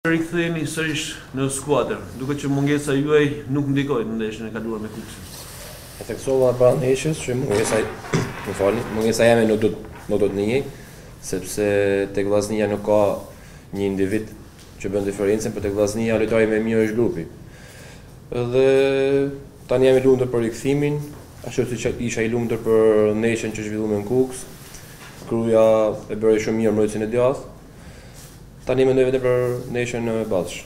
Rikthehemi sërish në skuadër, duke që mungesa juaj nuk ndikoi në ndeshjen e kaluar me Kukësin. E theksova para ndeshjes që mungesa jeme nuk do të njej, sepse tek Vllaznia nuk ka një individ që bën diferencën, por tek Vllaznia lojtari më mirë është grupi. Dhe tani jam i lumtur për rikthimin, ashtu siç isha i lumtur për ndeshjen që zhvilluam me Kukës. Kruja e bëri shumë mirë mbrojtësin e djathtë. Tani mendoj vetëm për ndeshjen e Ballsh.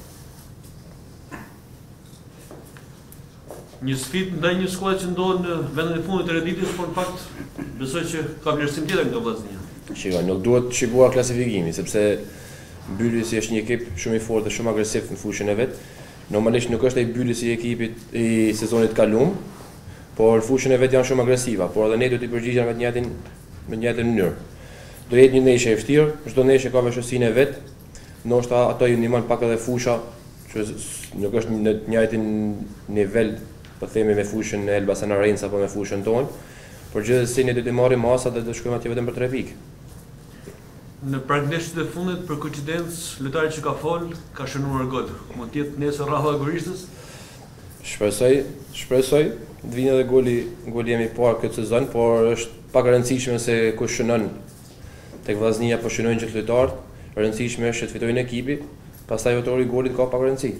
Një sfidë ndaj një skuadre që ndodhet në vendin e fundit të renditjes, por në fakt besoj që ka vlerësim tjetër nga Vllaznia. Shikoj, nuk duhet të shikuar klasifikimi, sepse Byllisi është një ekip shumë i fortë dhe shumë agresiv në fushën e vet. Normalisht nuk është ai Byllisi i ekipit i sezonit kaluar, por fushën e vet janë shumë agresiva, por edhe ne do të përgjigjem me të njëjtën mënyrë. Do jetë një ndeshje e vështirë, çdo ndeshje ka vështirësinë e vet. Ndoshta ato ju ndihmon pak edhe fusha, që nuk është në të njëjtin nivel, po themi me fushën e Elbasan Arens apo me fushën tonë. Por gjithsesi ne do të marrim masa dhe do shkojmë atje vetëm për 3 pikë. Në pragndeshjet e fundit, për koincidencë, lojtari që ka fol ka shënuar gol. Mund të jetë nesër rradha e Gorishtës? Shpresoj të vinë edhe goli jemi parë këtë sezon, por është pak e rëndësishme se kush shënon. Tek Vllaznia po shënojnë gjithë lojtarët, e rëndësishme është të fitojnë ekipi, pastaj autori i golit ka pak rëndësi.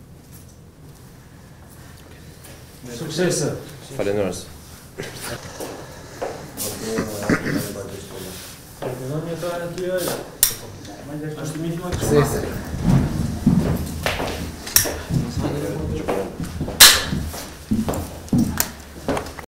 Suksese. Faleminderit. Suksese.